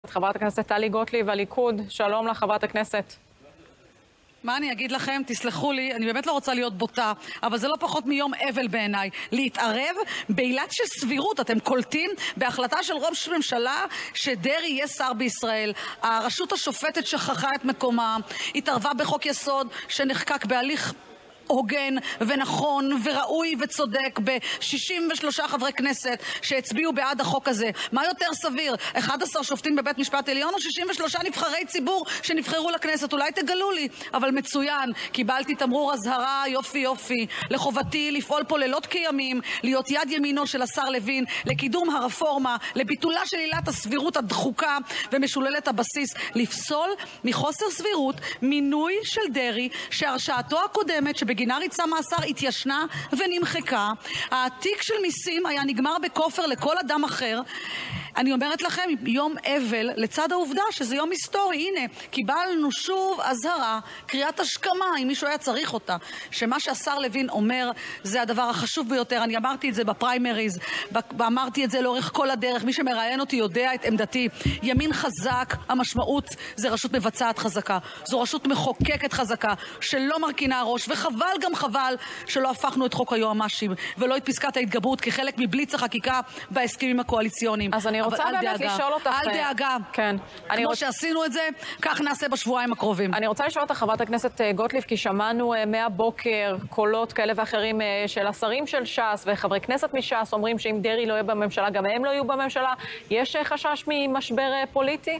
חברת הכנסת טלי גוטליב, הליכוד, שלום לך חברת הכנסת. מה אני אגיד לכם? תסלחו לי, אני באמת לא רוצה להיות בוטה, אבל זה לא פחות מיום אבל בעיניי. להתערב בעילת של סבירות, אתם קולטים בהחלטה של ראש ממשלה שדרעי יהיה שר בישראל. הרשות השופטת שכחה את מקומה, התערבה בחוק יסוד שנחקק בהליך הוגן ונכון וראוי וצודק ב-63 חברי כנסת שהצביעו בעד החוק הזה. מה יותר סביר? 11 שופטים בבית משפט עליון או 63 נבחרי ציבור שנבחרו לכנסת? אולי תגלו לי, אבל מצוין. קיבלתי תמרור אזהרה, יופי יופי. לחובתי לפעול פה לילות כימים, להיות יד ימינו של השר לוין לקידום הרפורמה, לביטולה של עילת הסבירות הדחוקה ומשוללת הבסיס, לפסול מחוסר סבירות מינוי של דרעי שהרשעתו הקודמת שבגינה ריצה מאסר התיישנה ונמחקה. העתיק של מיסים היה נגמר בכופר לכל אדם אחר. אני אומרת לכם, יום אבל לצד העובדה שזה יום היסטורי. הנה, קיבלנו שוב אזהרה, קריאת השכמה, אם מישהו היה צריך אותה, שמה שהשר לוין אומר זה הדבר החשוב ביותר. אני אמרתי את זה בפריימריז, אמרתי את זה לאורך כל הדרך. מי שמראיין אותי יודע את עמדתי. ימין חזק, המשמעות זה רשות מבצעת חזקה, זו רשות מחוקקת חזקה שלא מרכינה ראש, וחבל גם חבל שלא הפכנו את חוק היועמ"שים ולא את פסקת ההתגברות כחלק מבליץ החקיקה בהסכמים הקואליציוניים. אז אני רוצה באמת לשאול אותך... אל דאגה. כן. כמו שעשינו את זה, כך נעשה בשבועיים הקרובים. אני רוצה לשאול אותך, חברת הכנסת גוטליב, כי שמענו מהבוקר קולות כאלה ואחרים של השרים של ש"ס וחברי כנסת מש"ס אומרים שאם דרעי לא יהיה בממשלה, גם הם לא יהיו בממשלה. יש חשש ממשבר פוליטי?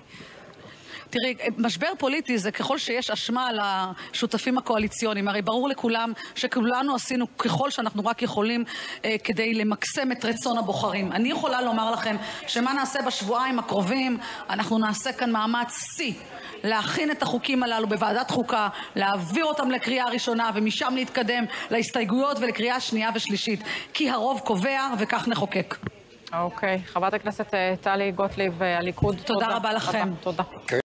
תראי, משבר פוליטי זה ככל שיש אשמה לשותפים הקואליציוניים. הרי ברור לכולם שכולנו עשינו ככל שאנחנו רק יכולים כדי למקסם את רצון הבוחרים. אני יכולה לומר לכם שמה נעשה בשבועיים הקרובים, אנחנו נעשה כאן מאמץ שיא להכין את החוקים הללו בוועדת חוקה, להעביר אותם לקריאה ראשונה ומשם להתקדם להסתייגויות ולקריאה שנייה ושלישית. כי הרוב קובע וכך נחוקק. אוקיי. חברת הכנסת טלי גוטליב, הליכוד, תודה רבה לכם. תודה.